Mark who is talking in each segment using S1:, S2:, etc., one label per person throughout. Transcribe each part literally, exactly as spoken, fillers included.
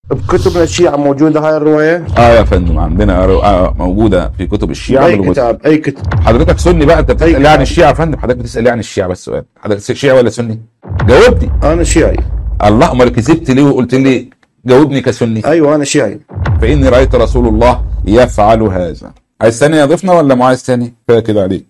S1: بكتب الشيعة موجودة هاي الرواية؟
S2: اه يا فندم، عندنا رو... آه موجودة في كتب الشيعة.
S1: أي كتاب؟ أي كتاب؟
S2: حضرتك سني بقى، انت بتسأل لي عن الشيعة يا فندم. حضرتك بتسأل لي عن الشيعة بس سؤال، حضرتك شيعي ولا سني؟ جاوبني.
S1: أنا شيعي.
S2: الله، امال كذبت ليه وقلت لي جاوبني كسني؟
S1: أيوه أنا شيعي.
S2: فإني رأيت رسول الله يفعل هذا. عايز ثاني يا ضيفنا ولا معايز ثاني؟ كفاية كده عليك.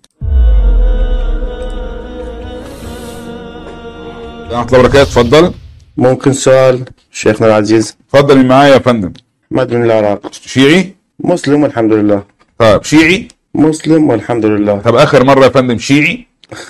S2: ورحمة الله وبركاته. اتفضل.
S1: ممكن سؤال شيخنا العزيز؟
S2: اتفضل من معايا يا فندم.
S1: محمد من العراق.
S2: شيعي؟
S1: مسلم والحمد لله.
S2: طيب شيعي؟
S1: مسلم والحمد لله.
S2: طب آخر مرة يا فندم شيعي؟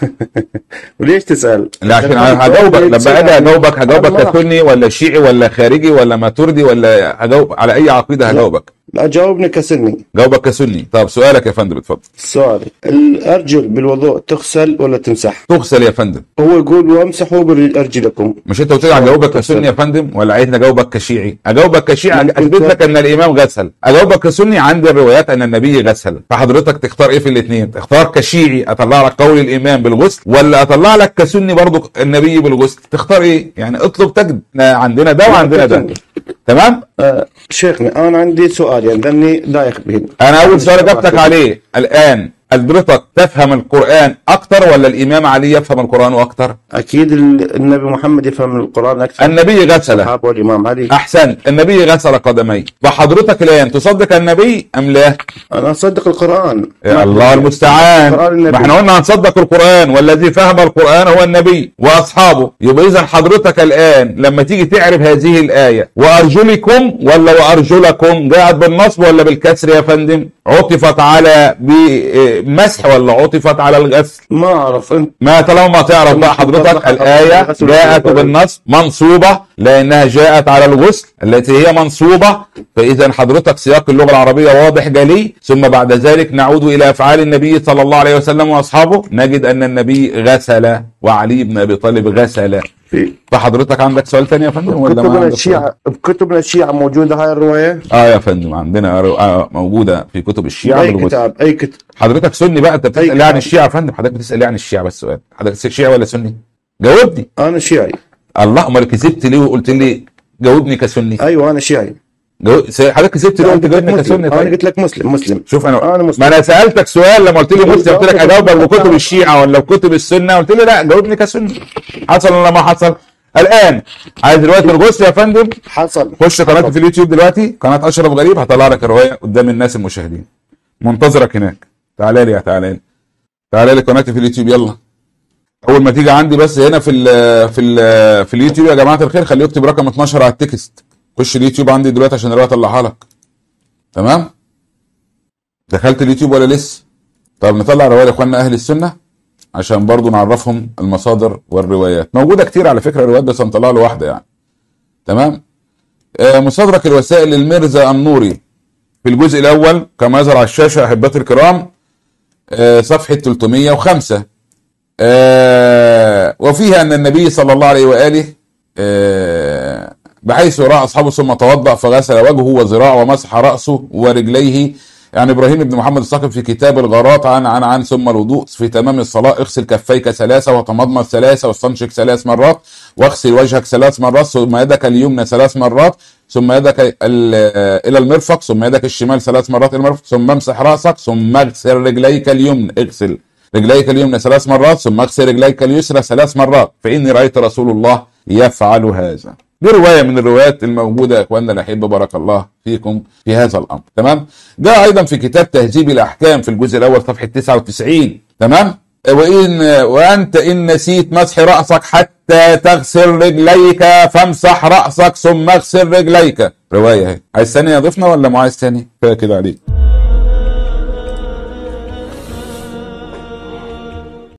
S1: وليش تسأل؟
S2: لا عشان هجاوبك، لما اجي هجاوبك هجاوبك كسني ولا شيعي ولا خارجي ولا ماتوردي ولا هجاوب على أي عقيدة هجاوبك؟
S1: لا جاوبني كسني.
S2: جاوبك كسني. طب سؤالك يا فندم اتفضل.
S1: سؤالي، الأرجل بالوضوء تغسل ولا تمسح؟
S2: تغسل يا فندم.
S1: هو يقول وامسحوا برجلكم.
S2: مش انت قلت لي هجاوبك كسني يا فندم ولا عايزني اجاوبك كشيعي؟ اجاوبك كشيعي اثبت لك ان الامام غسل، اجاوبك كسني عندي الروايات ان النبي غسل، فحضرتك تختار ايه في الاثنين؟ تختار كشيعي اطلع لك قول الامام بالغسل ولا اطلع لك كسني برضو النبي بالغسل؟ تختار ايه؟ يعني اطلب تجد، عندنا ده وعندنا ده. تمام؟
S1: آه شيخنا انا عندي سؤال يعني ذني دايخ بين.
S2: انا اول سؤال اجابتك عليه الان، حضرتك تفهم القرآن أكتر ولا الإمام علي يفهم القرآن أكتر؟
S1: أكيد النبي محمد يفهم القرآن أكثر.
S2: النبي غسل.
S1: الصحابة والإمام علي.
S2: أحسن، النبي غسل قدميه، وحضرتك الآن تصدق النبي أم لا؟
S1: أنا أصدق القرآن.
S2: يا الله المستعان. ما احنا قلنا هنصدق القرآن، والذي فهم القرآن هو النبي وأصحابه. يبقى إذا حضرتك الآن لما تيجي تعرف هذه الآية وأرجلكم ولا وأرجلكم جاءت بالنصب ولا بالكسر يا فندم؟ عطفت على بمسح ولا عطفت على الغسل؟
S1: ما اعرف انت.
S2: ما طالما ما تعرف بقى حضرتك، الآية جاءت بالنصب منصوبة لأنها جاءت على الغسل التي هي منصوبة، فإذا حضرتك سياق اللغة العربية واضح جلي. ثم بعد ذلك نعود إلى أفعال النبي صلى الله عليه وسلم وأصحابه، نجد أن النبي غسل وعلي بن أبي طالب غسل. فحضرتك عندك سؤال ثاني يا فندم ولا ما عندك؟
S1: الشيعة بكتب الشيعة موجودة هاي الرواية؟
S2: اه يا فندم عندنا آه موجودة في كتب الشيعة.
S1: أي كتاب؟ أي كتاب؟
S2: حضرتك سني بقى، انت بتسأل لي عن الشيعة يا فندم. حضرتك بتسأل لي عن الشيعة بس سؤال، حضرتك شيعي ولا سني؟ جاوبني.
S1: أنا شيعي.
S2: الله، امال كذبت ليه وقلت لي جاوبني كسني؟
S1: أيوه أنا شيعي.
S2: جو... حضرتك كذبت ليه وقلت جاوبني كسني؟
S1: طيب. أنا قلت لك مسلم. مسلم.
S2: شوف أنا,
S1: أنا مسلم.
S2: ما أنا سألتك سؤال لما قلت لي مسلم، قلت لك أجاوبك بكتب الشيعة ولا بكتب السنة، قلت لي لا جاوبني كسني. حصل ولا ما حصل؟ الآن عايز رواية الغسل يا فندم؟
S1: حصل.
S2: خش قناتي في اليوتيوب دلوقتي، قناة أشرف غريب، هطلع لك الرواية قدام الناس المشاهدين. منتظرك هناك. تعالى لي يا تعالى لي. تعالى لي قناتي في اليوتيوب يلا. أول ما تيجي عندي بس هنا في ال في ال في اليوتيوب يا جماعة الخير، خليه يكتب رقم اتناشر على التكست. خش اليوتيوب عندي دلوقتي عشان الرواية أطلعها لك. تمام؟ دخلت اليوتيوب ولا لسه؟ طب نطلع رواية لإخواننا أهل السنة عشان برضو نعرفهم المصادر والروايات. موجودة كتير على فكرة الروايات، بس هنطلع له واحدة يعني. تمام؟ آه مصادرك الوسائل للمرزا النوري في الجزء الأول كما يظهر على الشاشة أحبتي الكرام، آه صفحة ثلاثمائة وخمسة، آه وفيها أن النبي صلى الله عليه وآله آه بحيث رأى أصحابه ثم توضأ فغسل وجهه وذراعه ومسح رأسه ورجليه. يعني ابراهيم بن محمد الثقفي في كتاب الغارات عن عن عن ثم الوضوء في تمام الصلاه، اغسل كفيك ثلاثه وتمضمض ثلاثه واستنشق ثلاث مرات واغسل وجهك ثلاث مرات ثم يدك اليمنى ثلاث مرات ثم يدك الى المرفق ثم يدك الشمال ثلاث مرات الى المرفق ثم امسح راسك ثم اغسل رجليك اليمنى اغسل رجليك اليمنى ثلاث مرات ثم اغسل رجليك اليسرى ثلاث مرات فاني رايت رسول الله يفعل هذا. دي رواية من الروايات الموجودة يا اخواننا الأحبة بارك الله فيكم في هذا الأمر. تمام؟ جاء أيضا في كتاب تهذيب الأحكام في الجزء الأول صفحة تسعة وتسعين. تمام؟ وإن وأنت إن نسيت مسح رأسك حتى تغسل رجليك فامسح رأسك ثم اغسل رجليك. رواية اهي. عايز ثاني يا ضيفنا ولا معايز ثاني؟ كده كده عليك.